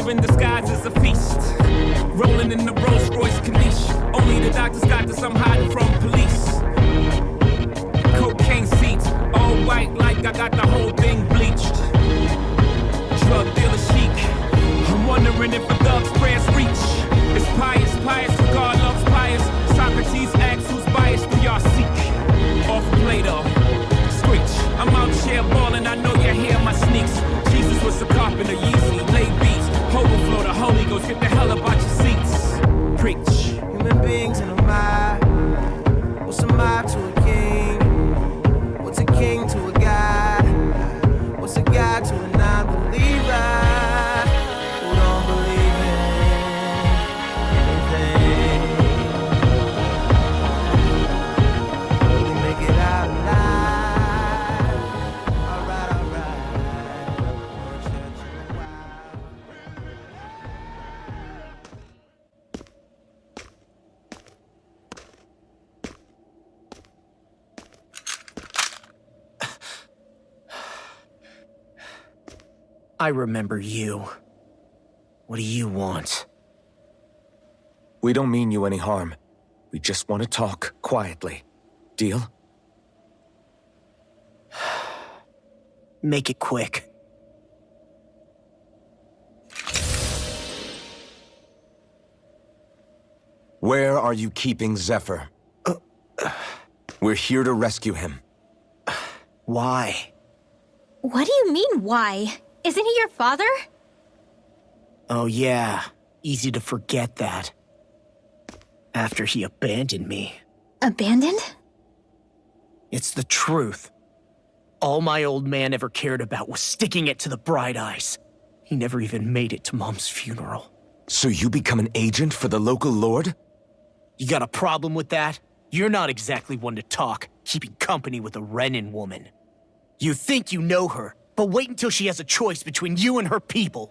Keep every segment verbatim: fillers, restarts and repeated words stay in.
in disguise as a feast. Rolling in the Rolls Royce Corniche. Only the doctors got this, I'm hiding from police. Cocaine seats, all white like I got the whole thing bleached. Drug dealer chic. I'm wondering if a thug's prayers reach. It's pious, pious, for God loves pious. Socrates asks who's biased, do y'all seek? Off Plato, screech. I'm out here balling, I know you hear my sneaks. Jesus was a carpenter, Yeezy, lay beats. Overflow, the Holy Ghost, get the hell up out your seats. Preach. Human beings in a mob. What's a mob to a king? What's a king to a god? What's a god to a non-believer? Who don't believe in anything? Really make it out alive. Alright, alright. One church in a while. I remember you. What do you want? We don't mean you any harm. We just want to talk quietly. Deal? Make it quick. Where are you keeping Zephyr? Uh, We're here to rescue him. Why? What do you mean, why? Isn't he your father? Oh yeah, easy to forget that. After he abandoned me. Abandoned? It's the truth. All my old man ever cared about was sticking it to the Bright Eyes. He never even made it to Mom's funeral. So you become an agent for the local lord? You got a problem with that? You're not exactly one to talk, keeping company with a Renan woman. You think you know her, but wait until she has a choice between you and her people.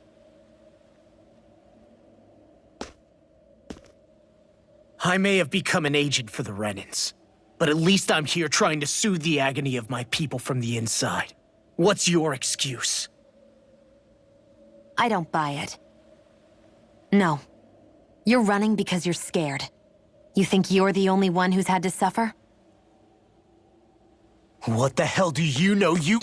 I may have become an agent for the Renans, but at least I'm here trying to soothe the agony of my people from the inside. What's your excuse? I don't buy it. No. You're running because you're scared. You think you're the only one who's had to suffer? What the hell do you know, you—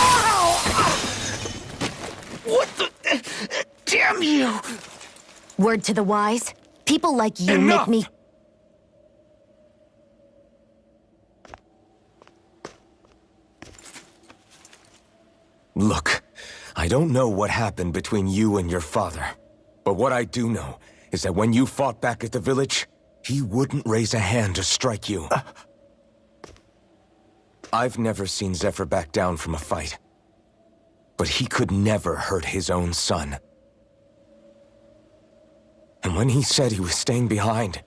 What the— Damn you! Word to the wise, people like you Enough! make me— Look, I don't know what happened between you and your father. But what I do know is that when you fought back at the village, he wouldn't raise a hand to strike you. Uh. I've never seen Zephyr back down from a fight. But he could never hurt his own son. And when he said he was staying behind,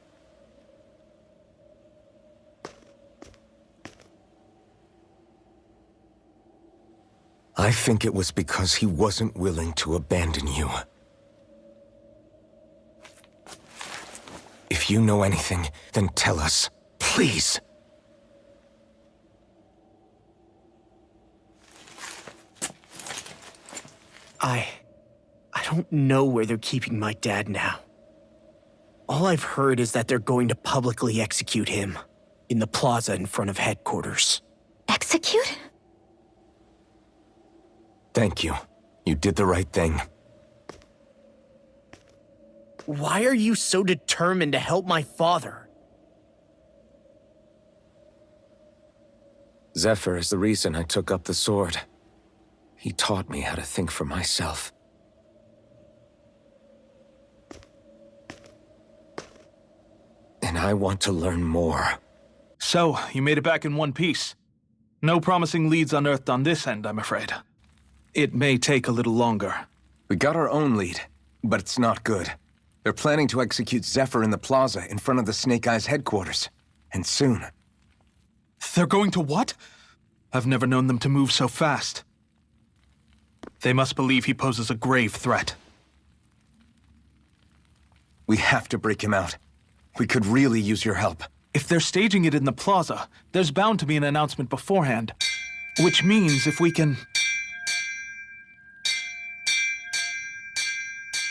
I think it was because he wasn't willing to abandon you. If you know anything, then tell us, please. I... I don't know where they're keeping my dad now. All I've heard is that they're going to publicly execute him in the plaza in front of headquarters. Execute? Thank you. You did the right thing. Why are you so determined to help my father? Zephyr is the reason I took up the sword. He taught me how to think for myself. And I want to learn more. So, you made it back in one piece. No promising leads unearthed on this end, I'm afraid. It may take a little longer. We got our own lead, but it's not good. They're planning to execute Zephyr in the plaza in front of the Snake Eyes headquarters. And soon. They're going to what? I've never known them to move so fast. They must believe he poses a grave threat. We have to break him out. We could really use your help. If they're staging it in the plaza, there's bound to be an announcement beforehand. Which means if we can...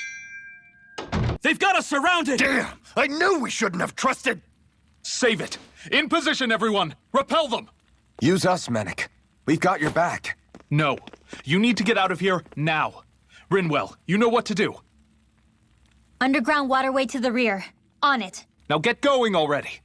They've got us surrounded! Damn! I knew we shouldn't have trusted... Save it! In position, everyone! Repel them! Use us, Mennick. We've got your back. No. You need to get out of here now. Rinwell, you know what to do. Underground waterway to the rear. On it. Now get going already.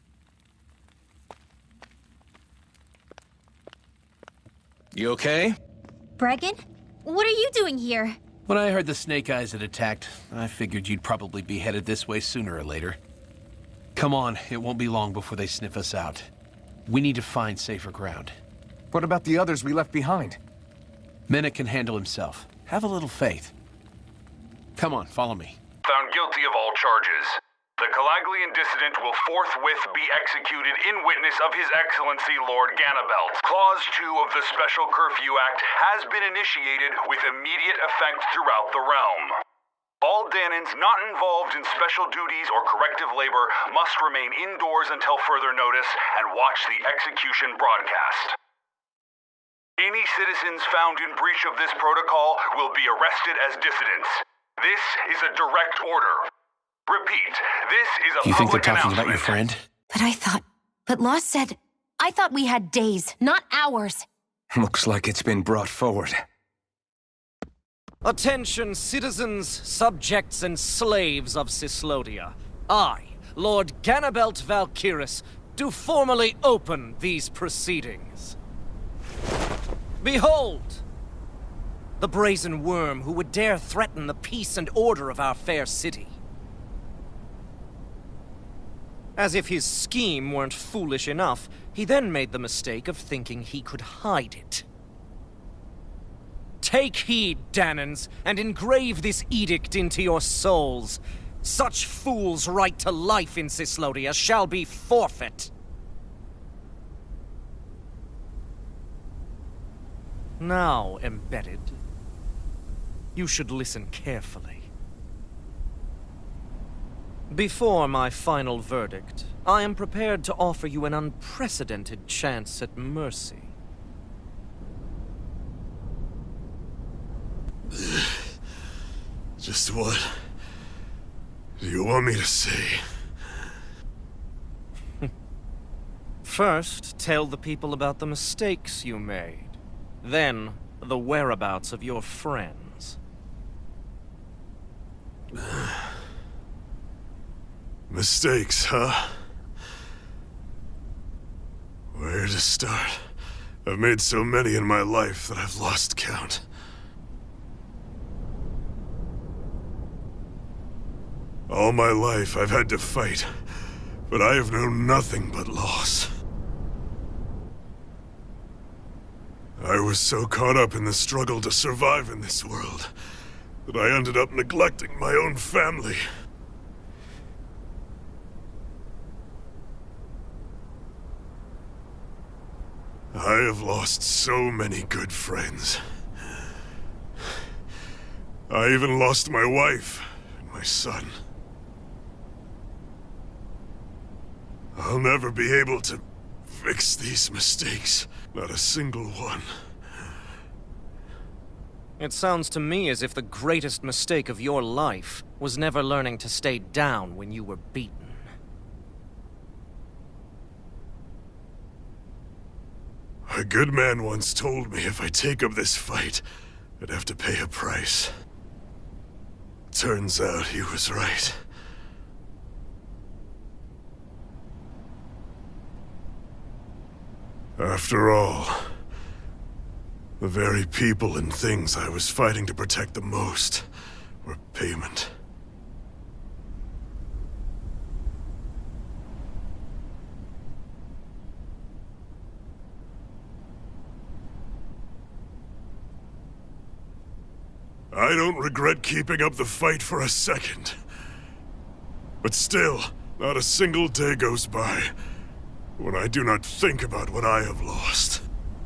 You okay? Bregan? What are you doing here? When I heard the Snake Eyes had attacked, I figured you'd probably be headed this way sooner or later. Come on, it won't be long before they sniff us out. We need to find safer ground. What about the others we left behind? Mennick can handle himself. Have a little faith. Come on, follow me. Found guilty of all charges. The Calaglian dissident will forthwith be executed in witness of His Excellency Lord Ganabelt. Clause two of the Special Curfew Act has been initiated with immediate effect throughout the realm. All Danans not involved in special duties or corrective labor must remain indoors until further notice and watch the execution broadcast. Any citizens found in breach of this protocol will be arrested as dissidents. This is a direct order. Repeat, this is a You think they're public talking about your announcement. friend? But I thought... But Lost said... I thought we had days, not hours. Looks like it's been brought forward. Attention, citizens, subjects, and slaves of Cyslodia. I, Lord Ganabelt Valkyris, do formally open these proceedings. Behold! The brazen worm who would dare threaten the peace and order of our fair city. As if his scheme weren't foolish enough, he then made the mistake of thinking he could hide it. Take heed, Danans, and engrave this edict into your souls. Such fools' right to life in Cyslodia shall be forfeit. Now, Embedded, you should listen carefully. Before my final verdict, I am prepared to offer you an unprecedented chance at mercy. Just what do you want me to say? First, tell the people about the mistakes you made. Then, the whereabouts of your friends. Mistakes, huh? Where to start? I've made so many in my life that I've lost count. All my life I've had to fight, but I have known nothing but loss. I was so caught up in the struggle to survive in this world that I ended up neglecting my own family. I have lost so many good friends. I even lost my wife and my son. I'll never be able to fix these mistakes. Not a single one. It sounds to me as if the greatest mistake of your life was never learning to stay down when you were beaten. A good man once told me if I take up this fight, I'd have to pay a price. Turns out he was right. After all, the very people and things I was fighting to protect the most were payment. I don't regret keeping up the fight for a second. But still, not a single day goes by when I do not think about what I have lost.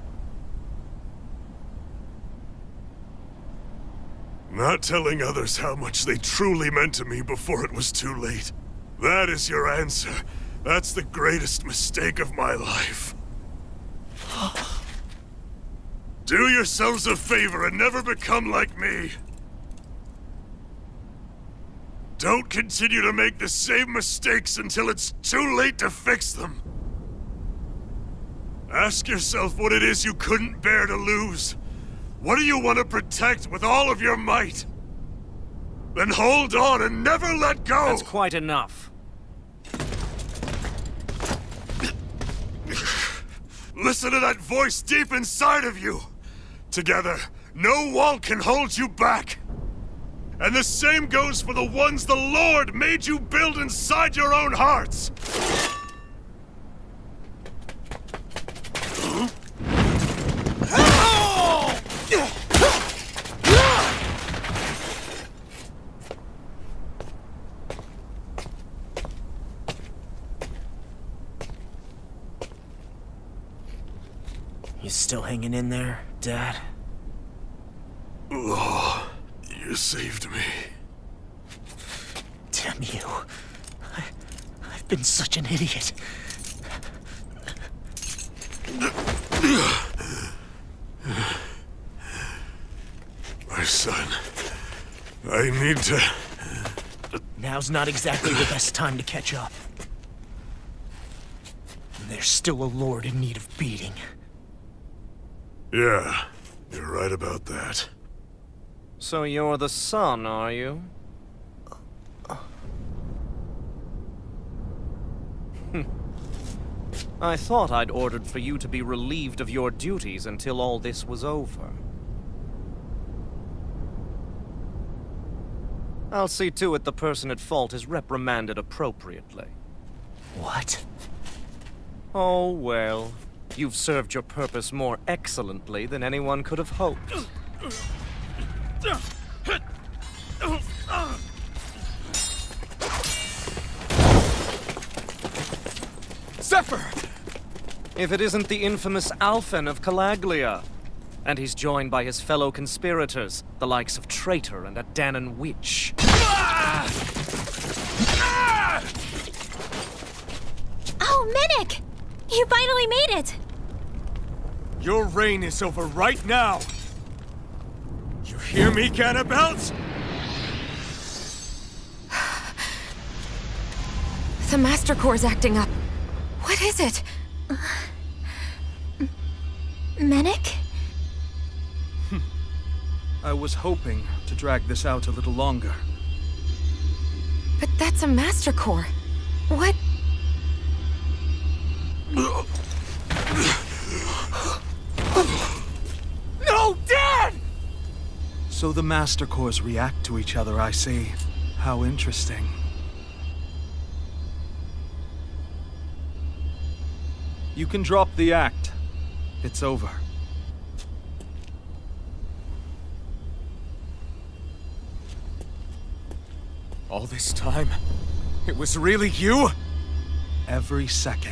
Not telling others how much they truly meant to me before it was too late. That is your answer. That's the greatest mistake of my life. Do yourselves a favor and never become like me. Don't continue to make the same mistakes until it's too late to fix them. Ask yourself what it is you couldn't bear to lose. What do you want to protect with all of your might? Then hold on and never let go! That's quite enough. Listen to that voice deep inside of you! Together, no wall can hold you back! And the same goes for the ones the Lord made you build inside your own hearts! You still hanging in there, Dad? Oh, you saved me. Damn you. I, I've been such an idiot. My son, I need to... Now's not exactly the best time to catch up. There's still a lord in need of beating. Yeah, you're right about that. So you're the son, are you? I thought I'd ordered for you to be relieved of your duties until all this was over. I'll see to it the person at fault is reprimanded appropriately. What? Oh, well. You've served your purpose more excellently than anyone could have hoped. Zephyr! If it isn't the infamous Alphen of Calaglia. And he's joined by his fellow conspirators, the likes of Traitor and a Dahnan witch. Oh, Minik! You finally made it! Your reign is over right now! You hear me, Ganabelt? The Master Core's acting up. What is it? Uh, Minik? I was hoping to drag this out a little longer. But that's a Master Core. What? No, Dad! So the Master Cores react to each other, I see. How interesting. You can drop the act. It's over. All this time, it was really you? Every second.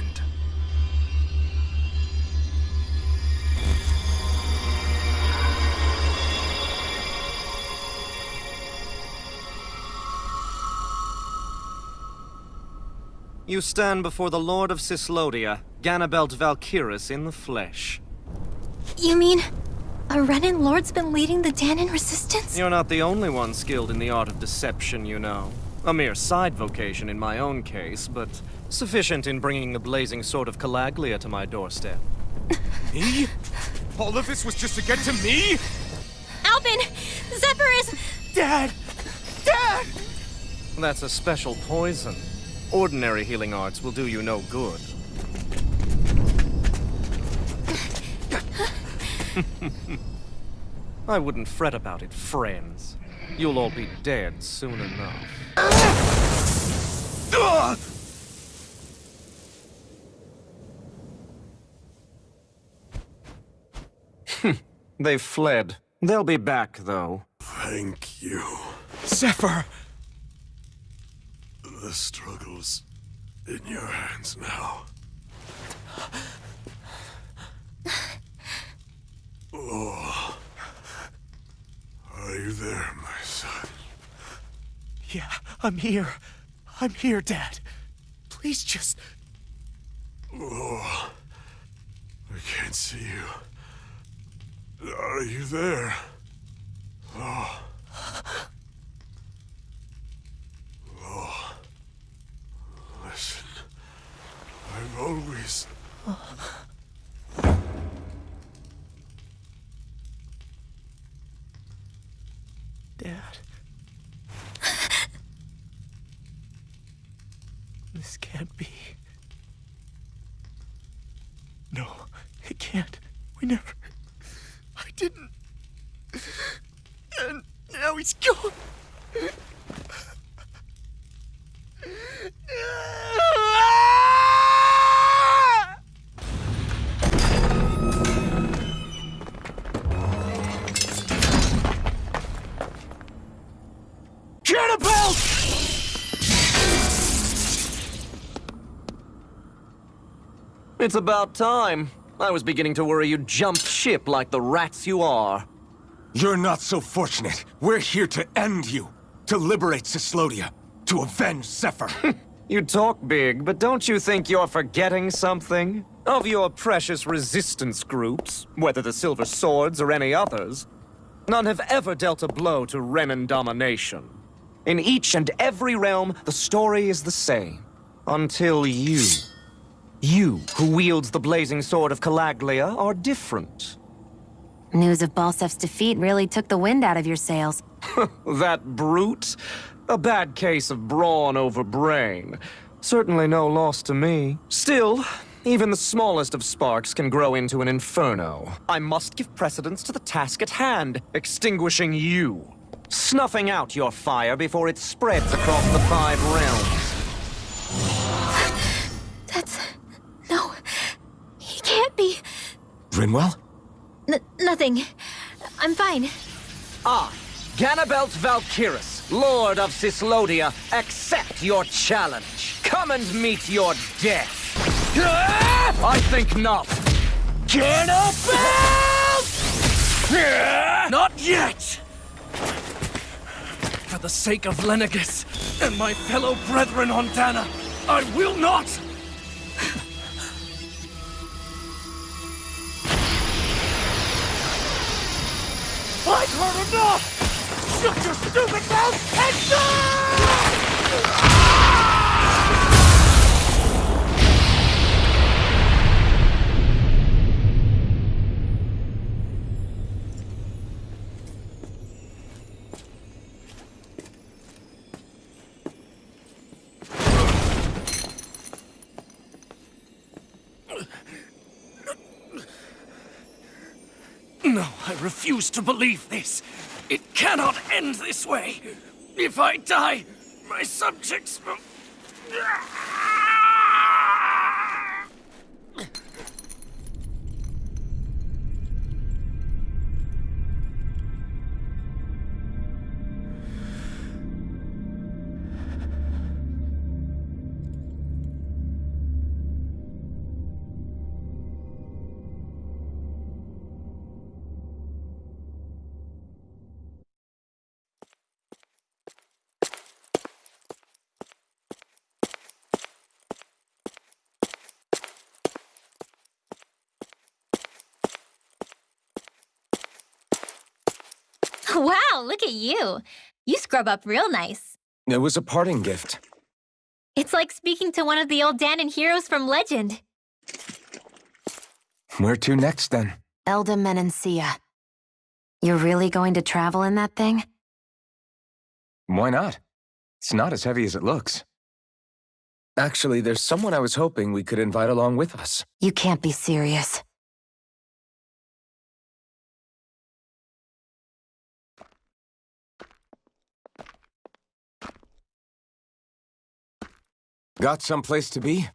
You stand before the Lord of Cyslodia, Ganabelt Valkyrus in the flesh. You mean... a Renan Lord's been leading the Dahnan resistance? You're not the only one skilled in the art of deception, you know. A mere side vocation in my own case, but sufficient in bringing the blazing sword of Calaglia to my doorstep. Me? All of this was just to get to me? Alphen! Zephyr is... Dad! Dad! That's a special poison. Ordinary healing arts will do you no good. I wouldn't fret about it, friends. You'll all be dead soon enough. They've fled. They'll be back, though. Thank you. Zephyr! The struggle's in your hands now. Oh. Are you there, my son? Yeah, I'm here. I'm here, Dad. Please just... Oh. I can't see you. Are you there? Oh. This can't be. No, it can't. We never... I didn't... And now he's gone. Ganabelt! It's about time. I was beginning to worry you jumped ship like the rats you are. You're not so fortunate. We're here to end you. To liberate Cyslodia. To avenge Zephyr. You talk big, but don't you think you're forgetting something? Of your precious resistance groups, whether the Silver Swords or any others, none have ever dealt a blow to Renan domination. In each and every realm, the story is the same. Until you... You, who wields the blazing sword of Calaglia, are different. News of Balsef's defeat really took the wind out of your sails. That brute? A bad case of brawn over brain. Certainly no loss to me. Still, even the smallest of sparks can grow into an inferno. I must give precedence to the task at hand, extinguishing you. Snuffing out your fire before it spreads across the five realms. That's... no. He can't be. Rinwell? N nothing. I'm fine. I, Ganabelt Valkyris, Lord of Cyslodia, accept your challenge. Come and meet your death. I think not. Ganabelt! Not yet! For the sake of Lenegis and my fellow brethren on Dana, I will not! I've heard enough! Shut your stupid mouth and die! No, I refuse to believe this. It cannot end this way. If I die, my subjects will... Wow, look at you. You scrub up real nice. It was a parting gift. It's like speaking to one of the old Danon heroes from legend. Where to next, then? Elda Menancia. You're really going to travel in that thing? Why not? It's not as heavy as it looks. Actually, there's someone I was hoping we could invite along with us. You can't be serious. Got someplace to be?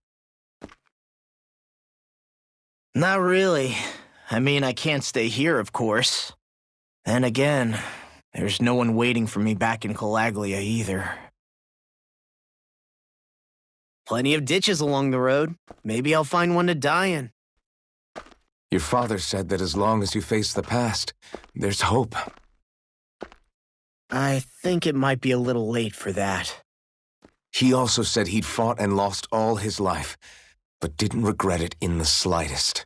Not really. I mean, I can't stay here, of course. And again, there's no one waiting for me back in Calaglia either. Plenty of ditches along the road. Maybe I'll find one to die in. Your father said that as long as you face the past, there's hope. I think it might be a little late for that. He also said he'd fought and lost all his life, but didn't regret it in the slightest.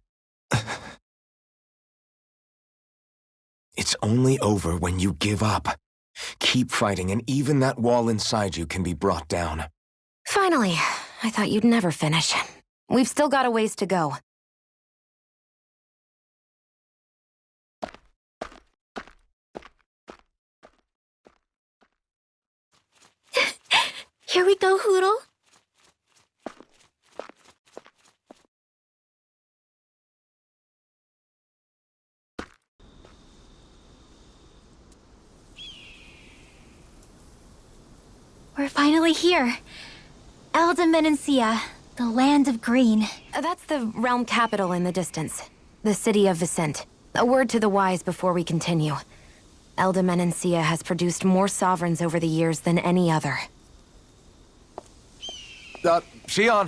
It's only over when you give up. Keep fighting, and even that wall inside you can be brought down. Finally, I thought you'd never finish. We've still got a ways to go. Here we go, Hootle. We're finally here. Elde Menancia, the land of green. Uh, That's the realm capital in the distance. The city of Vicent. A word to the wise before we continue. Elde Menancia has produced more sovereigns over the years than any other. Uh, Shionne!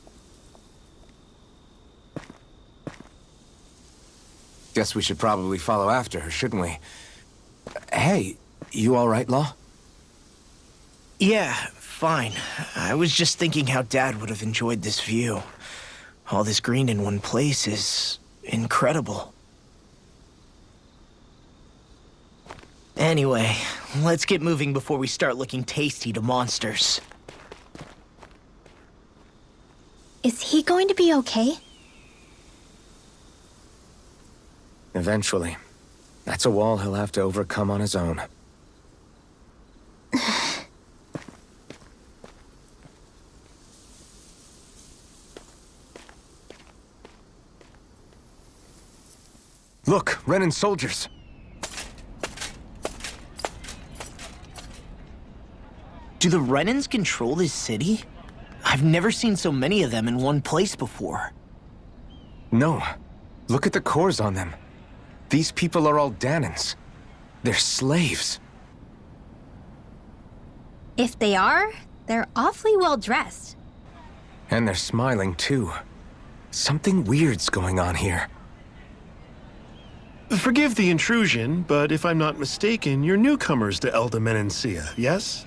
Guess we should probably follow after her, shouldn't we? Hey, you all right, Law? Yeah, fine. I was just thinking how Dad would have enjoyed this view. All this green in one place is incredible. Anyway, let's get moving before we start looking tasty to monsters. Is he going to be okay? Eventually. That's a wall he'll have to overcome on his own. Look, Renan soldiers! Do the Renans control this city? I've never seen so many of them in one place before. No. Look at the cores on them. These people are all Dahnans. They're slaves. If they are, they're awfully well dressed. And they're smiling, too. Something weird's going on here. Forgive the intrusion, but if I'm not mistaken, you're newcomers to Elde Menancia, yes?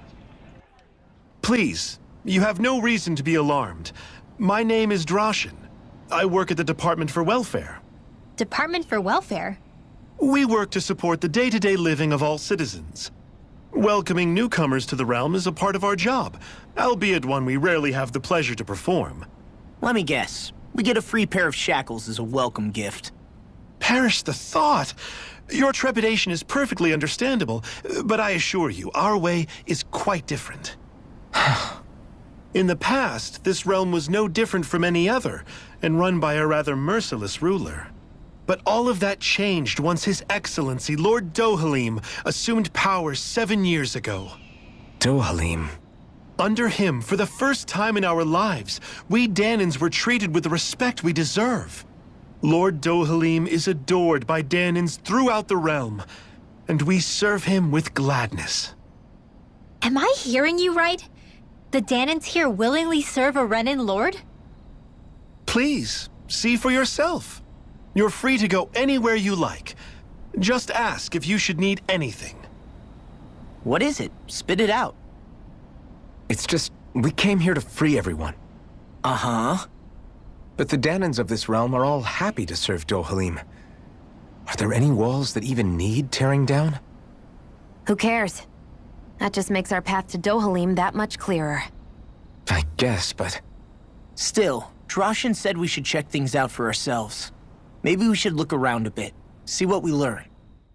Please, you have no reason to be alarmed. My name is Droshin. I work at the Department for Welfare. Department for Welfare? We work to support the day-to-day living of all citizens. Welcoming newcomers to the realm is a part of our job, albeit one we rarely have the pleasure to perform. Let me guess. We get a free pair of shackles as a welcome gift. Perish the thought! Your trepidation is perfectly understandable, but I assure you, our way is quite different. In the past, this realm was no different from any other, and run by a rather merciless ruler. But all of that changed once His Excellency, Lord Dohalim, assumed power seven years ago. Dohalim? Under him, for the first time in our lives, we Dahnans were treated with the respect we deserve. Lord Dohalim is adored by Dahnans throughout the realm, and we serve him with gladness. Am I hearing you right? The Dahnans here willingly serve a Renan lord? Please, see for yourself. You're free to go anywhere you like. Just ask if you should need anything. What is it? Spit it out. It's just, we came here to free everyone. Uh-huh. But the Dahnans of this realm are all happy to serve Dohalim. Are there any walls that even need tearing down? Who cares? That just makes our path to Dohalim that much clearer. I guess, but... Still, Droshin said we should check things out for ourselves. Maybe we should look around a bit, see what we learn.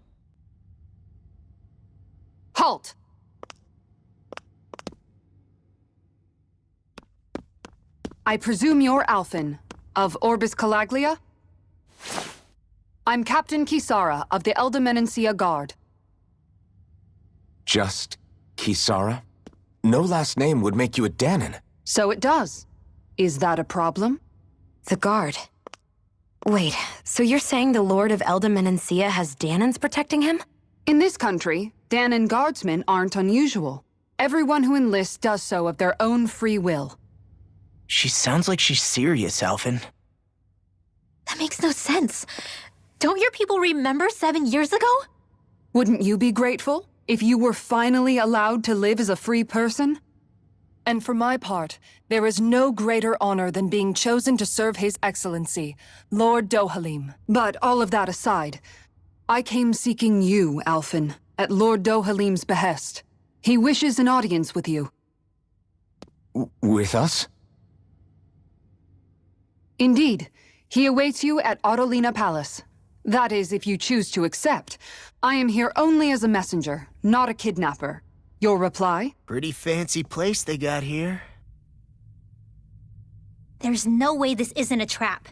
Halt! I presume you're Alphen, of Orbis Calaglia? I'm Captain Kisara of the Elde Menancia Guard. Just Kisara? No last name would make you a Dahnan. So it does. Is that a problem? The Guard. Wait, so you're saying the Lord of Elde Menancia has Dahnans protecting him? In this country, Dahnan guardsmen aren't unusual. Everyone who enlists does so of their own free will. She sounds like she's serious, Alphen. That makes no sense. Don't your people remember seven years ago? Wouldn't you be grateful if you were finally allowed to live as a free person? And for my part, there is no greater honor than being chosen to serve His Excellency, Lord Dohalim. But all of that aside, I came seeking you, Alphen, at Lord Dohalim's behest. He wishes an audience with you. W- with us? Indeed. He awaits you at Autolina Palace. That is, if you choose to accept. I am here only as a messenger, not a kidnapper. Your reply? Pretty fancy place they got here. There's no way this isn't a trap.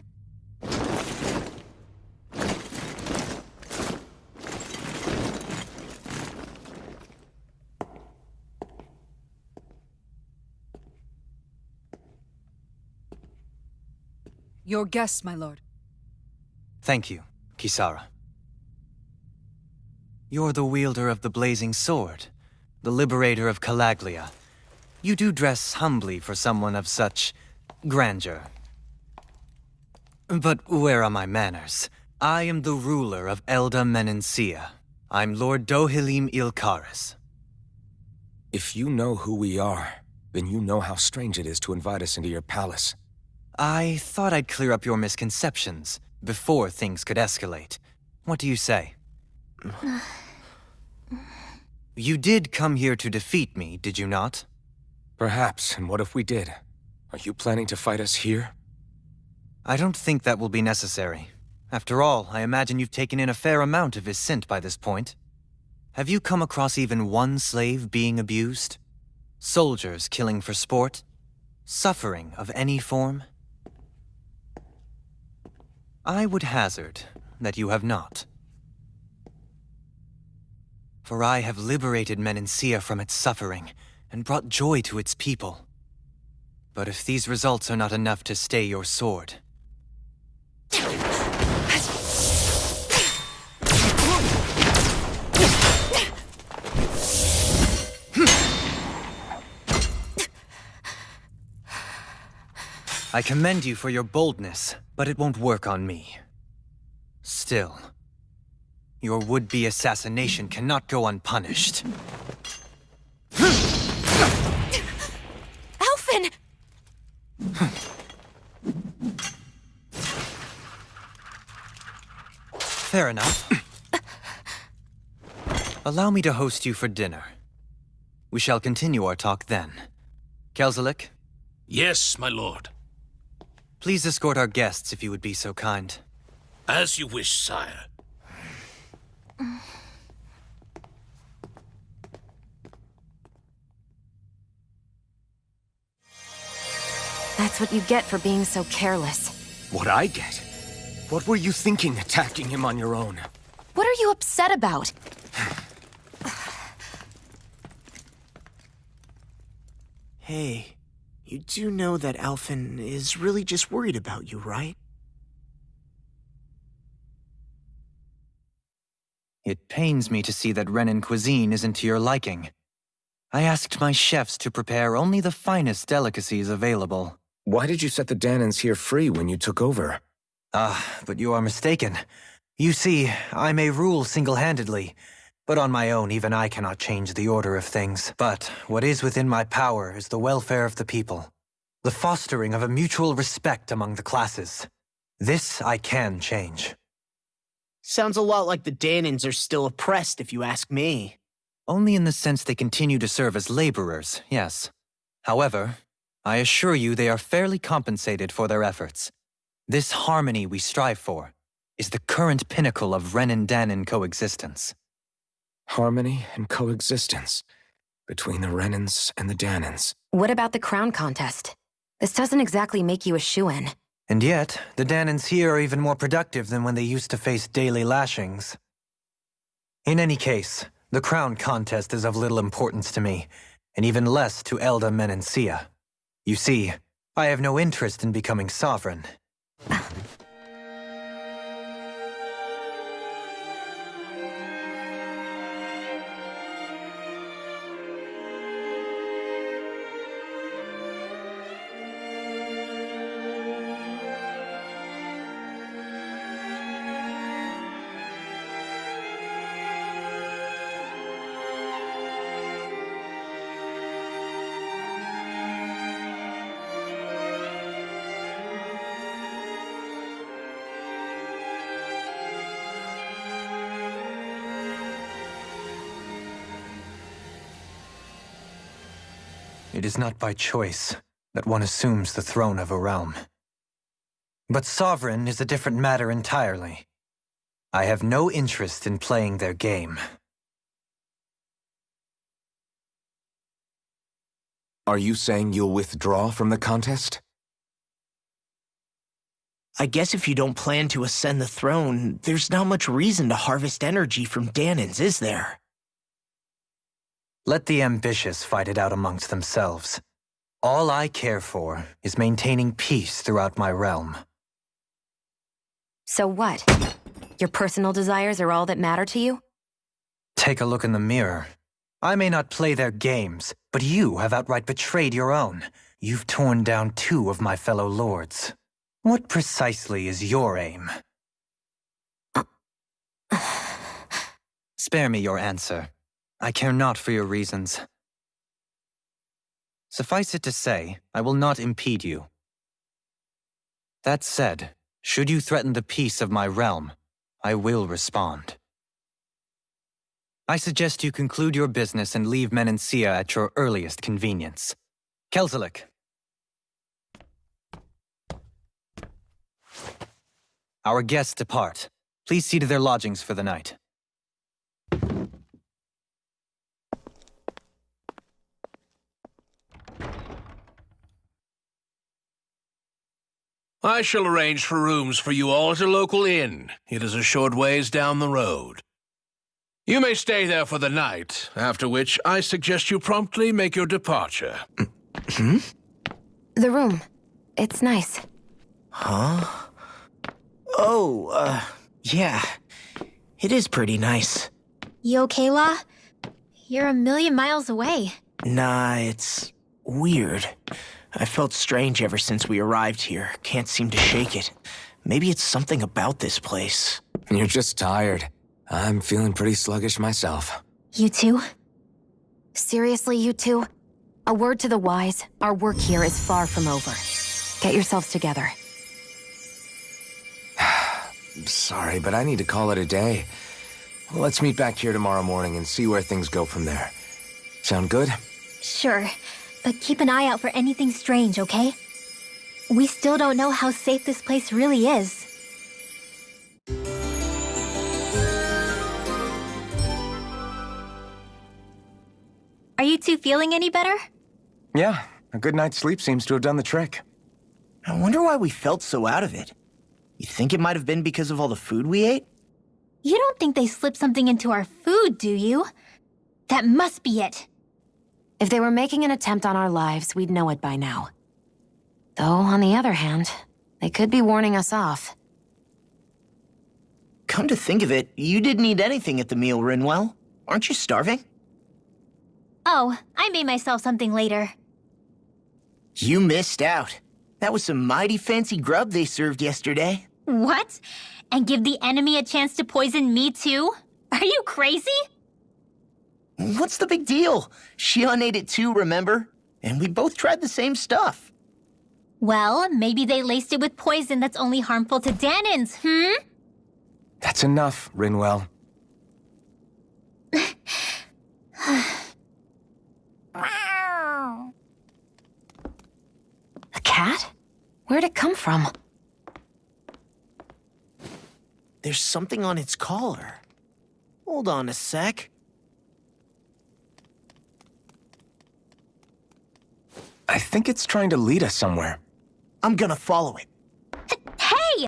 Your guests, my lord. Thank you, Kisara. You're the wielder of the blazing sword, the liberator of Calaglia. You do dress humbly for someone of such grandeur. But where are my manners? I am the ruler of Elda Menencia. I'm Lord Dohalim Ilkaris. If you know who we are, then you know how strange it is to invite us into your palace. I thought I'd clear up your misconceptions before things could escalate. What do you say? You did come here to defeat me, did you not? Perhaps, and what if we did? Are you planning to fight us here? I don't think that will be necessary. After all, I imagine you've taken in a fair amount of his scent by this point. Have you come across even one slave being abused? Soldiers killing for sport? Suffering of any form? I would hazard that you have not. For I have liberated Menencia from its suffering and brought joy to its people. But if these results are not enough to stay your sword... I commend you for your boldness, but it won't work on me. Still, your would-be assassination cannot go unpunished. Alphen! Fair enough. Allow me to host you for dinner. We shall continue our talk then. Kelzelik? Yes, my lord. Please escort our guests if you would be so kind. As you wish, sire. That's what you get for being so careless. What I get? What were you thinking attacking him on your own? What are you upset about? Hey, you do know that Alphen is really just worried about you, right? It pains me to see that Renan cuisine isn't to your liking. I asked my chefs to prepare only the finest delicacies available. Why did you set the Danans here free when you took over? Ah, but you are mistaken. You see, I may rule single-handedly, but on my own even I cannot change the order of things. But what is within my power is the welfare of the people, the fostering of a mutual respect among the classes. This I can change. Sounds a lot like the Danans are still oppressed, if you ask me. Only in the sense they continue to serve as laborers, yes. However, I assure you they are fairly compensated for their efforts. This harmony we strive for is the current pinnacle of Renan-Danan coexistence. Harmony and coexistence between the Renans and the Danans. What about the crown contest? This doesn't exactly make you a shoo-in. And yet, the Danans here are even more productive than when they used to face daily lashings. In any case, the crown contest is of little importance to me, and even less to Elda Menencia. You see, I have no interest in becoming sovereign. It is not by choice that one assumes the throne of a realm. But sovereign is a different matter entirely. I have no interest in playing their game. Are you saying you'll withdraw from the contest? I guess if you don't plan to ascend the throne, there's not much reason to harvest energy from Danans, is there? Let the ambitious fight it out amongst themselves. All I care for is maintaining peace throughout my realm. So what? Your personal desires are all that matter to you? Take a look in the mirror. I may not play their games, but you have outright betrayed your own. You've torn down two of my fellow lords. What precisely is your aim? Spare me your answer. I care not for your reasons. Suffice it to say, I will not impede you. That said, should you threaten the peace of my realm, I will respond. I suggest you conclude your business and leave Menancia at your earliest convenience. Kelzelik. Our guests depart. Please see to their lodgings for the night. I shall arrange for rooms for you all at a local inn. It is a short ways down the road. You may stay there for the night, after which I suggest you promptly make your departure. Hmm? The room. It's nice. Huh? Oh, uh, yeah. It is pretty nice. You okay, Law? You're a million miles away. Nah, it's weird. I felt strange ever since we arrived here. Can't seem to shake it. Maybe it's something about this place. You're just tired. I'm feeling pretty sluggish myself. You too? Seriously, you two? A word to the wise, our work here is far from over. Get yourselves together. Sorry, but I need to call it a day. Let's meet back here tomorrow morning and see where things go from there. Sound good? Sure, but keep an eye out for anything strange, okay? We still don't know how safe this place really is. Are you two feeling any better? Yeah, a good night's sleep seems to have done the trick. I wonder why we felt so out of it. You think it might have been because of all the food we ate? You don't think they slipped something into our food, do you? That must be it. If they were making an attempt on our lives, we'd know it by now. Though, on the other hand, they could be warning us off. Come to think of it, you didn't eat anything at the meal, Rinwell. Aren't you starving? Oh, I made myself something later. You missed out. That was some mighty fancy grub they served yesterday. What? And give the enemy a chance to poison me too? Are you crazy? What's the big deal? Shion ate it too, remember? And we both tried the same stuff. Well, maybe they laced it with poison that's only harmful to Danins, hmm? That's enough, Rinwell. A cat? Where'd it come from? There's something on its collar. Hold on a sec. I think it's trying to lead us somewhere. I'm gonna follow it. Hey!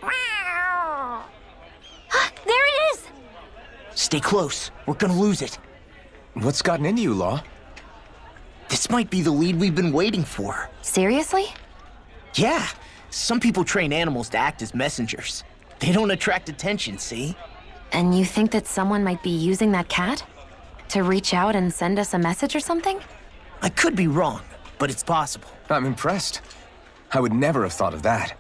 There it is! Stay close. We're gonna lose it. What's gotten into you, Law? This might be the lead we've been waiting for. Seriously? Yeah. Some people train animals to act as messengers. They don't attract attention, see? And you think that someone might be using that cat? To reach out and send us a message or something? I could be wrong, but it's possible. I'm impressed. I would never have thought of that.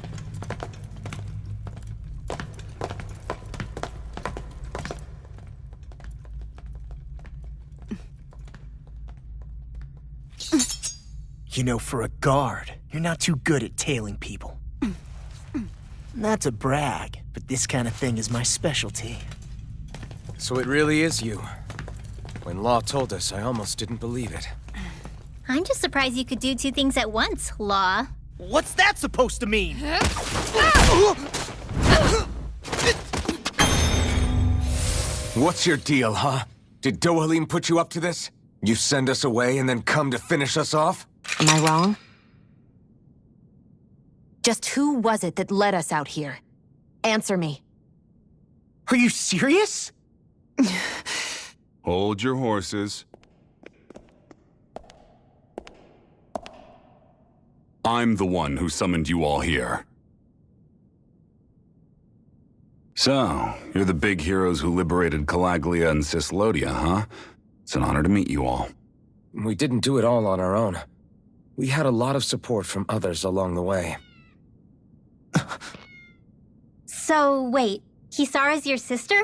You know, for a guard, you're not too good at tailing people. Not to brag, but this kind of thing is my specialty. So it really is you. When Law told us, I almost didn't believe it. I'm just surprised you could do two things at once, Law. What's that supposed to mean? What's your deal, huh? Did Dohalim put you up to this? You send us away and then come to finish us off? Am I wrong? Just who was it that led us out here? Answer me. Are you serious? Hold your horses. I'm the one who summoned you all here. So, you're the big heroes who liberated Calaglia and Cyslodia, huh? It's an honor to meet you all. We didn't do it all on our own. We had a lot of support from others along the way. So, wait, Kisara's your sister?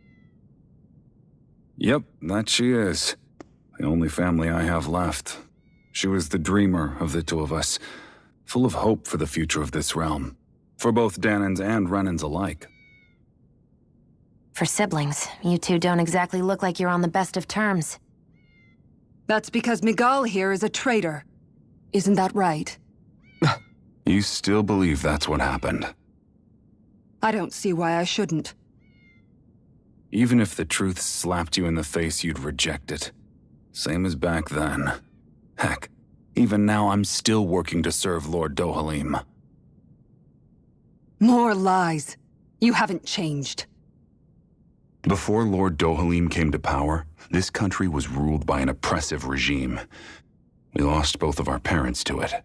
Yep, that she is. The only family I have left. She was the dreamer of the two of us, full of hope for the future of this realm, for both Dahnans and Renans alike. For siblings, you two don't exactly look like you're on the best of terms. That's because Miguel here is a traitor. Isn't that right? You still believe that's what happened? I don't see why I shouldn't. Even if the truth slapped you in the face, you'd reject it. Same as back then. Heck, even now I'm still working to serve Lord Dohalim. More lies. You haven't changed. Before Lord Dohalim came to power, this country was ruled by an oppressive regime. We lost both of our parents to it.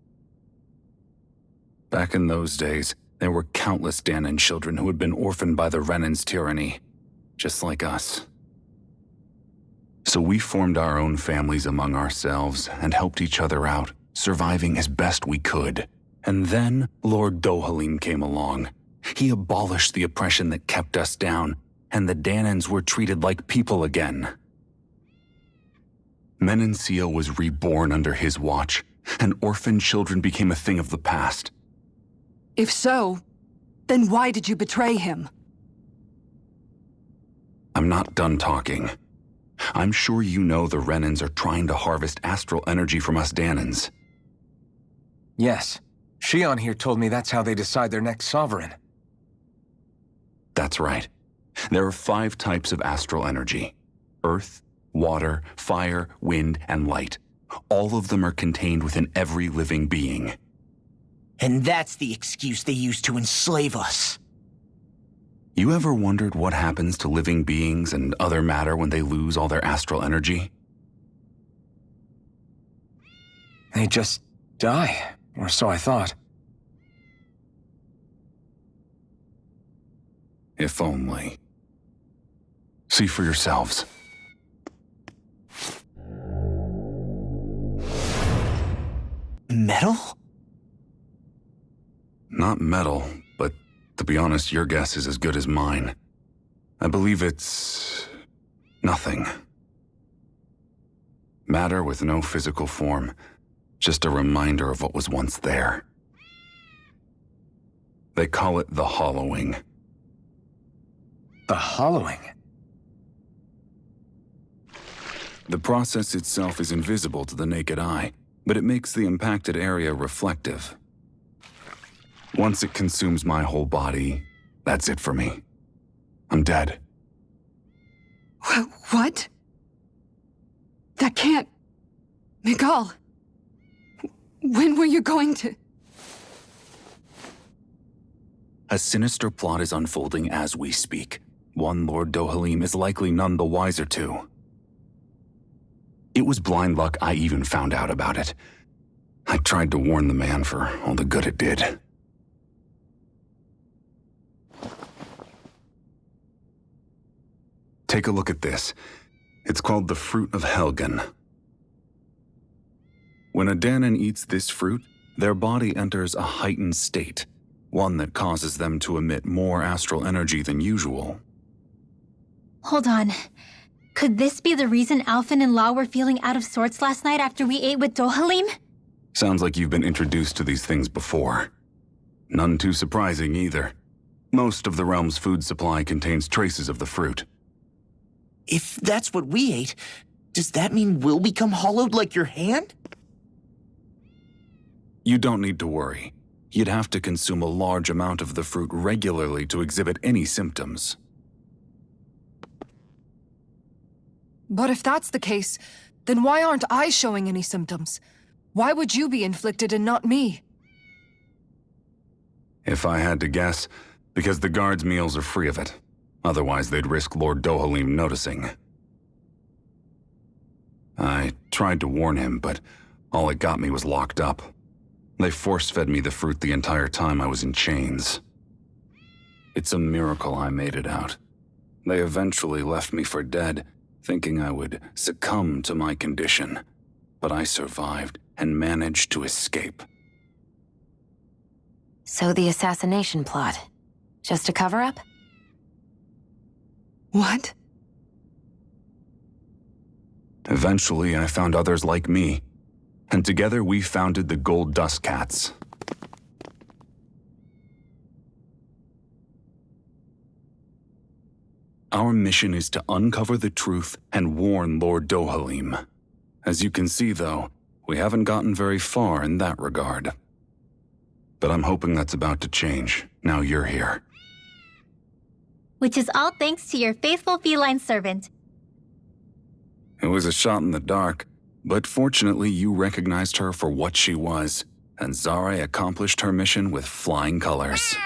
Back in those days, there were countless Dahnan children who had been orphaned by the Renan's tyranny, just like us. So we formed our own families among ourselves and helped each other out, surviving as best we could. And then Lord Dohalim came along. He abolished the oppression that kept us down, and the Dahnans were treated like people again. Menancia was reborn under his watch, and orphaned children became a thing of the past. If so, then why did you betray him? I'm not done talking. I'm sure you know the Renans are trying to harvest astral energy from us Dahnans. Yes. Shion here told me that's how they decide their next sovereign. That's right. There are five types of astral energy. Earth, water, fire, wind, and light. All of them are contained within every living being. And that's the excuse they use to enslave us. You ever wondered what happens to living beings and other matter when they lose all their astral energy? They just die, or so I thought. If only. See for yourselves. Metal? Not metal, but to be honest, your guess is as good as mine. I believe it's nothing. Matter with no physical form, just a reminder of what was once there. They call it the hollowing. The hollowing? The process itself is invisible to the naked eye, but it makes the impacted area reflective. Once it consumes my whole body, that's it for me. I'm dead. Wh- what? That can't... Miguel, when were you going to... A sinister plot is unfolding as we speak. One Lord Dohalim is likely none the wiser to. It was blind luck I even found out about it. I tried to warn the man for all the good it did. Take a look at this. It's called the Fruit of Helgen. When a Dahnan eats this fruit, their body enters a heightened state, one that causes them to emit more astral energy than usual. Hold on. Could this be the reason Alphen and Law were feeling out of sorts last night after we ate with Dohalim? Sounds like you've been introduced to these things before. None too surprising either. Most of the realm's food supply contains traces of the fruit. If that's what we ate, does that mean we'll become hollowed like your hand? You don't need to worry. You'd have to consume a large amount of the fruit regularly to exhibit any symptoms. But if that's the case, then why aren't I showing any symptoms? Why would you be inflicted and not me? If I had to guess, because the guards' meals are free of it. Otherwise, they'd risk Lord Dohalim noticing. I tried to warn him, but all it got me was locked up. They force-fed me the fruit the entire time I was in chains. It's a miracle I made it out. They eventually left me for dead, thinking I would succumb to my condition. But I survived and managed to escape. So the assassination plot, just a cover-up? What? Eventually, I found others like me, and together we founded the Gold Dust Cats. Our mission is to uncover the truth and warn Lord Dohalim. As you can see, though, we haven't gotten very far in that regard. But I'm hoping that's about to change, now you're here. Which is all thanks to your faithful feline servant. It was a shot in the dark, but fortunately you recognized her for what she was, and Zare accomplished her mission with flying colors.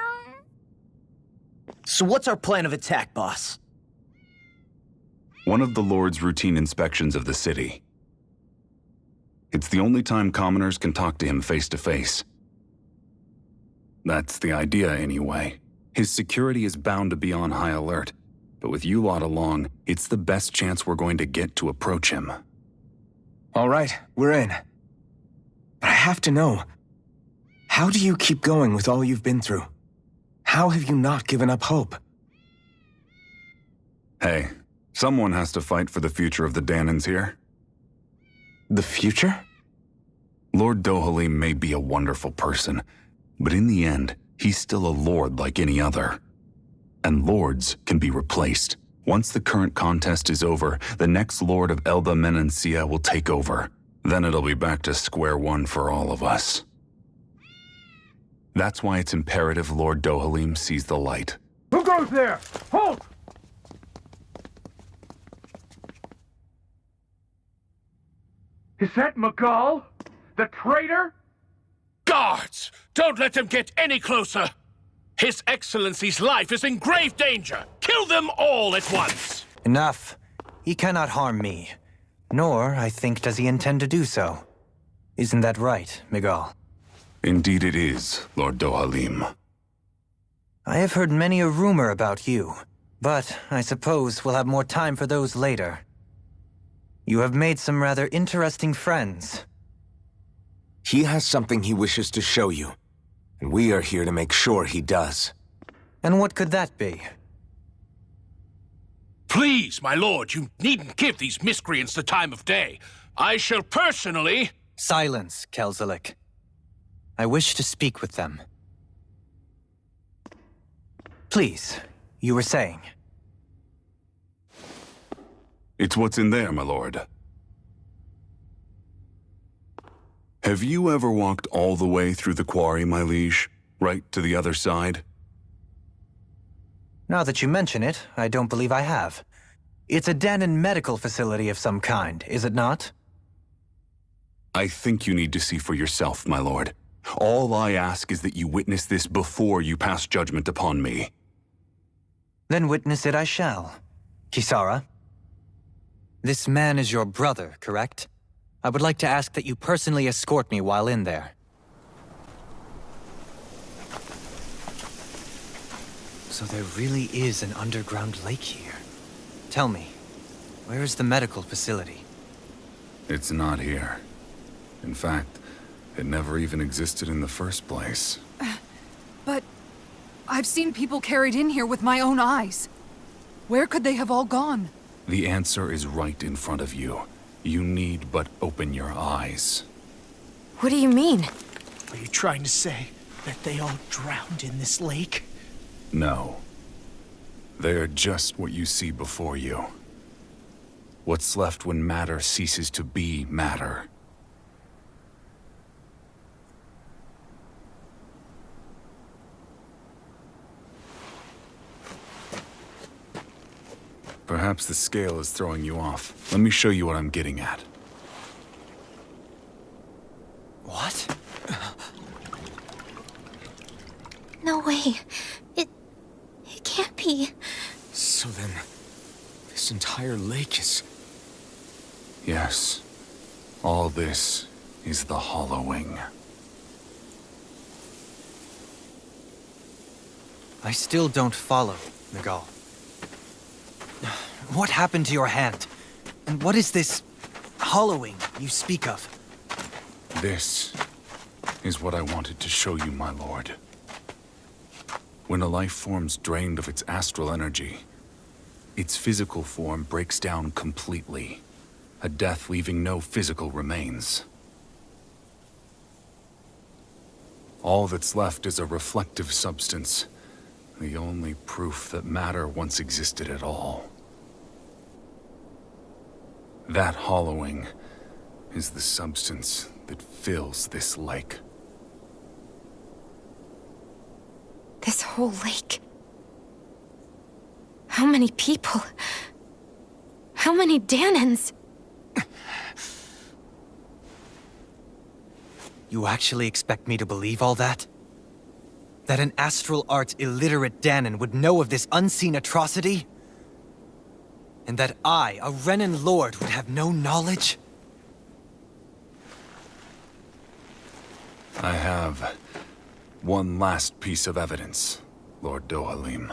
So what's our plan of attack, boss? One of the Lord's routine inspections of the city. It's the only time commoners can talk to him face to face. That's the idea, anyway. His security is bound to be on high alert, but with you lot along, it's the best chance we're going to get to approach him. All right, we're in. But I have to know, how do you keep going with all you've been through? How have you not given up hope? Hey, someone has to fight for the future of the Danans here. The future? Lord Dohalim may be a wonderful person, but in the end, he's still a lord like any other. And lords can be replaced. Once the current contest is over, the next lord of Elda Menancia will take over. Then it'll be back to square one for all of us. That's why it's imperative Lord Dohalim sees the light. Who goes there? Halt! Is that Magal? The traitor? Guards! Don't let them get any closer! His Excellency's life is in grave danger! Kill them all at once! Enough. He cannot harm me. Nor, I think, does he intend to do so. Isn't that right, Miguel? Indeed it is, Lord Dohalim. I have heard many a rumor about you, but I suppose we'll have more time for those later. You have made some rather interesting friends. He has something he wishes to show you, and we are here to make sure he does. And what could that be? Please, my lord, you needn't give these miscreants the time of day. I shall personally... Silence, Kelzelik. I wish to speak with them. Please, you were saying. It's what's in there, my lord. Have you ever walked all the way through the quarry, my liege? Right to the other side? Now that you mention it, I don't believe I have. It's a Danan medical facility of some kind, is it not? I think you need to see for yourself, my lord. All I ask is that you witness this before you pass judgment upon me. Then witness it I shall. Kisara? This man is your brother, correct? I would like to ask that you personally escort me while in there. So there really is an underground lake here. Tell me, where is the medical facility? It's not here. In fact, it never even existed in the first place. But I've seen people carried in here with my own eyes. Where could they have all gone? The answer is right in front of you. You need but open your eyes. What do you mean? Are you trying to say that they all drowned in this lake? No. They are just what you see before you. What's left when matter ceases to be matter. Perhaps the scale is throwing you off. Let me show you what I'm getting at. What? No way. It... it can't be. So then, this entire lake is... Yes. All this is the Hollowing. I still don't follow, Miguel. What happened to your hand? And what is this hollowing you speak of? This is what I wanted to show you, my lord. When a life form's drained of its astral energy, its physical form breaks down completely, a death leaving no physical remains. All that's left is a reflective substance, the only proof that matter once existed at all. That hollowing is the substance that fills this lake. This whole lake. How many people? How many Dahnans? You actually expect me to believe all that? That an astral arts illiterate Dahnan would know of this unseen atrocity? And that I, a Renan lord, would have no knowledge? I have one last piece of evidence, Lord Dohalim.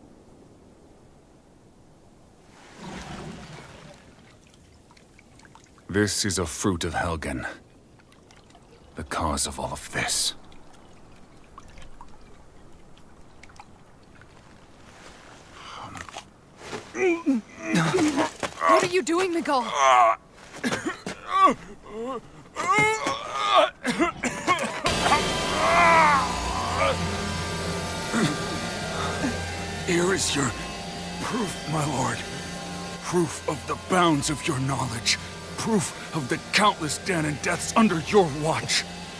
This is a fruit of Helgen. The cause of all of this. What are you doing, Miguel? Here is your proof, my lord. Proof of the bounds of your knowledge. Proof of the countless Dahnan deaths under your watch.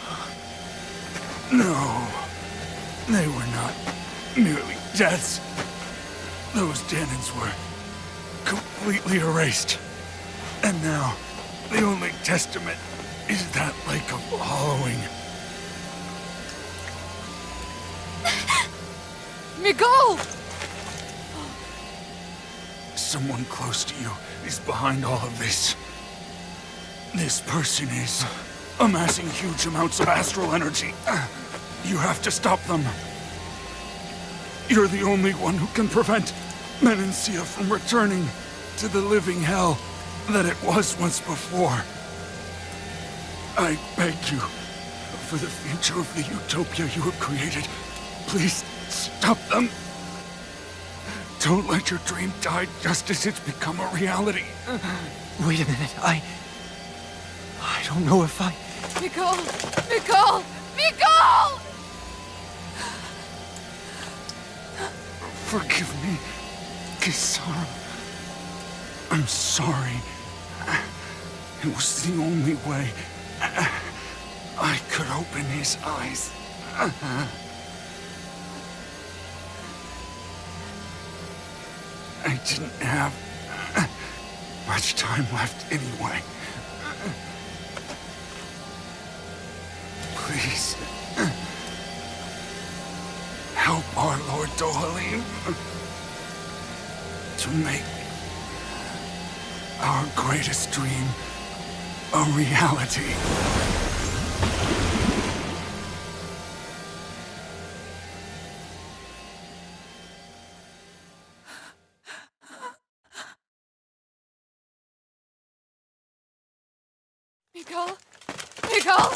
No, they were not merely deaths. Those Dahnans were completely erased. And now, the only testament is that lake of hollowing. Miguel! Someone close to you is behind all of this. This person is amassing huge amounts of astral energy. You have to stop them. You're the only one who can prevent Menancia from returning to the living hell that it was once before. I beg you, for the future of the utopia you have created, please stop them. Don't let your dream die just as it's become a reality. Wait a minute, I... I don't know if I... Miguel! Miguel! Miguel! Forgive me, Kisara. I'm sorry. It was the only way I could open his eyes. I didn't have much time left anyway. Please, help our Lord Dohalim to make our greatest dream a reality. Miguel? Miguel?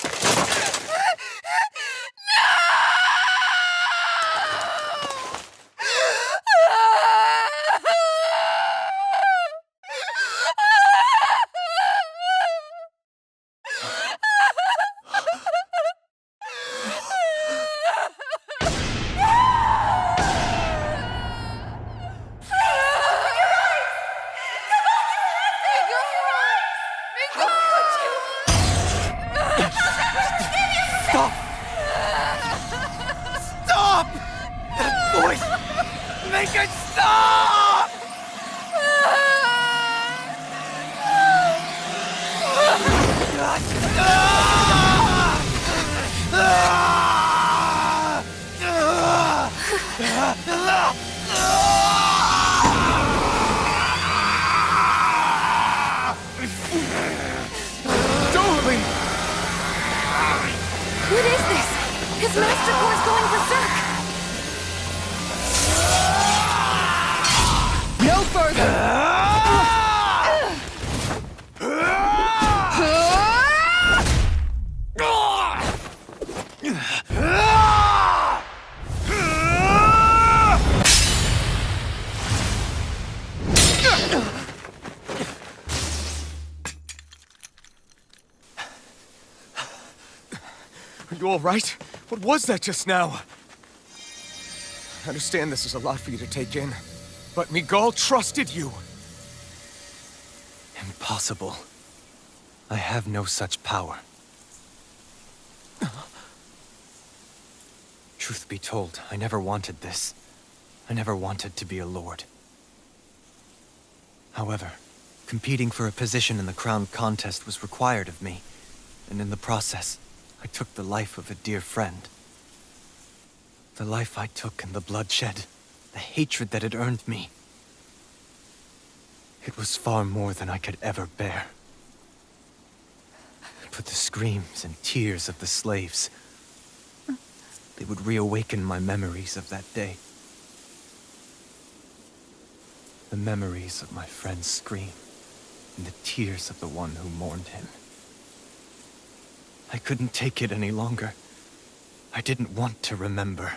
Stop! Stop! That voice! Make it stop! Dohalim! What is this? His master core is going berserk! Are you all right? What was that just now? I understand this is a lot for you to take in, but Miguel trusted you. Impossible. I have no such power. Truth be told, I never wanted this. I never wanted to be a lord. However, competing for a position in the crown contest was required of me, and in the process, I took the life of a dear friend. The life I took and the bloodshed, the hatred that it earned me. It was far more than I could ever bear. But the screams and tears of the slaves, they would reawaken my memories of that day. The memories of my friend's scream, and the tears of the one who mourned him. I couldn't take it any longer. I didn't want to remember.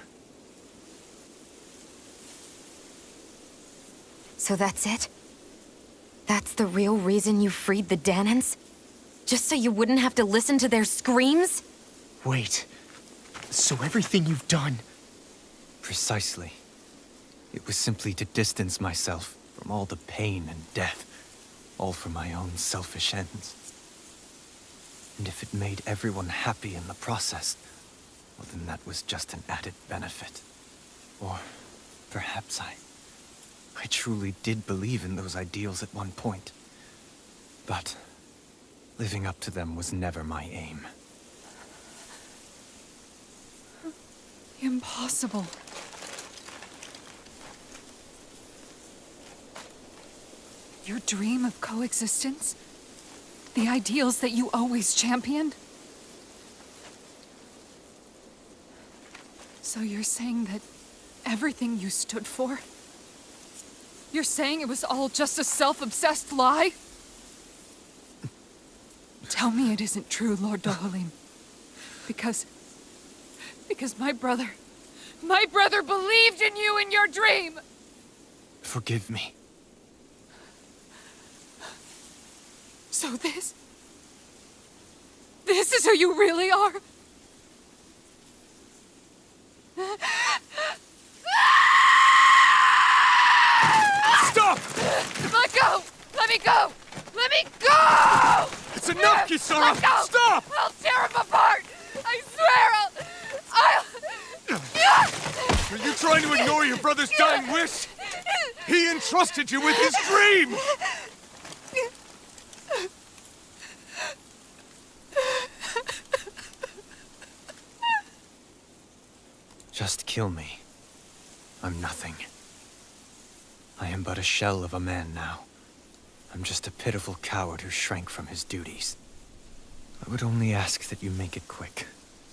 So that's it? That's the real reason you freed the Danans? Just so you wouldn't have to listen to their screams? Wait. So everything you've done... Precisely. It was simply to distance myself from all the pain and death, all for my own selfish ends. And if it made everyone happy in the process, well then that was just an added benefit. Or perhaps I... I truly did believe in those ideals at one point. But living up to them was never my aim. Impossible. Your dream of coexistence? The ideals that you always championed? So you're saying that everything you stood for? You're saying it was all just a self-obsessed lie? Tell me it isn't true, Lord Dohalim. Because... Because my brother... My brother believed in you in your dream! Forgive me. So this... This is who you really are? Stop! Let go! Let me go! Let me go! It's enough, Kisara! Let go! Stop! I'll tear him apart! I swear I'll... I'll... Are you trying to ignore your brother's dying wish? He entrusted you with his dream! Just kill me. I'm nothing. I am but a shell of a man now. I'm just a pitiful coward who shrank from his duties. I would only ask that you make it quick.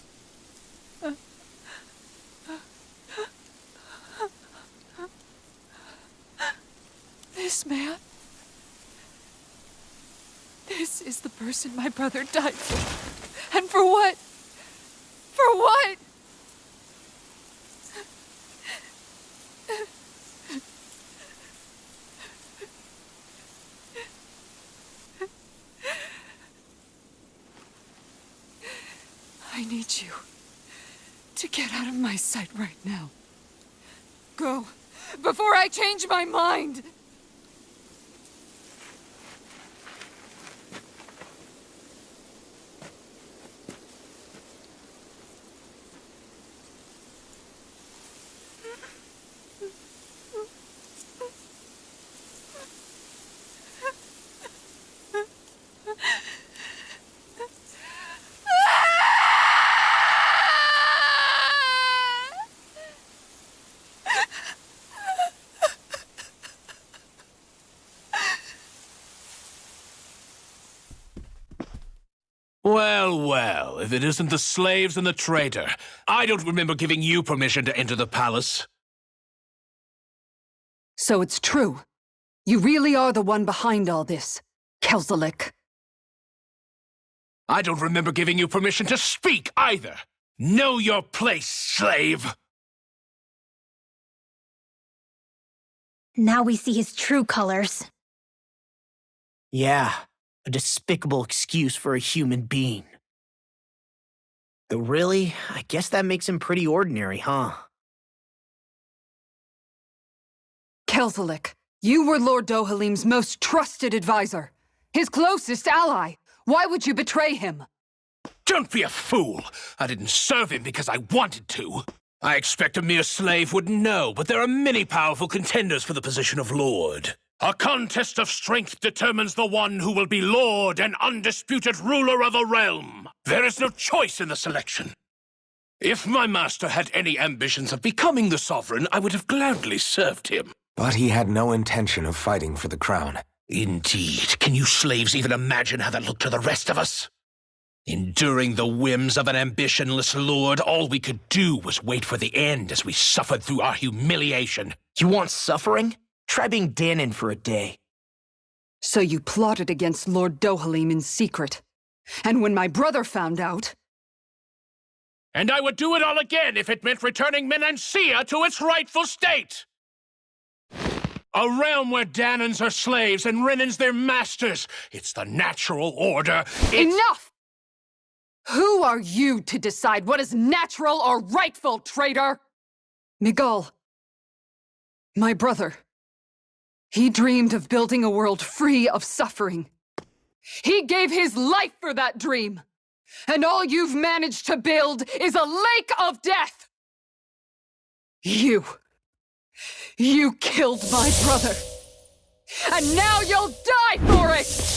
This man... This is the person my brother died for. And for what? For what? I need you to get out of my sight right now. Go, before I change my mind! Well, well, if it isn't the slaves and the traitor. I don't remember giving you permission to enter the palace. So it's true. You really are the one behind all this, Kelzelik. I don't remember giving you permission to speak either. Know your place, slave! Now we see his true colors. Yeah, a despicable excuse for a human being. Though really, I guess that makes him pretty ordinary, huh? Kelzelik, you were Lord Dohalim's most trusted advisor. His closest ally. Why would you betray him? Don't be a fool! I didn't serve him because I wanted to. I expect a mere slave wouldn't know, but there are many powerful contenders for the position of Lord. A contest of strength determines the one who will be Lord and undisputed ruler of a realm. There is no choice in the selection. If my master had any ambitions of becoming the Sovereign, I would have gladly served him. But he had no intention of fighting for the crown. Indeed. Can you slaves even imagine how that looked to the rest of us? Enduring the whims of an ambitionless lord, all we could do was wait for the end as we suffered through our humiliation. You want suffering? Try being Dahnan for a day. So you plotted against Lord Dohalim in secret. And when my brother found out... And I would do it all again if it meant returning Menancia to its rightful state! A realm where Dahnans are slaves and Renans their masters. It's the natural order. It's... Enough! Who are you to decide what is natural or rightful, traitor? Miguel, my brother, he dreamed of building a world free of suffering. He gave his life for that dream. And all you've managed to build is a lake of death. You, you killed my brother. And now you'll die for it!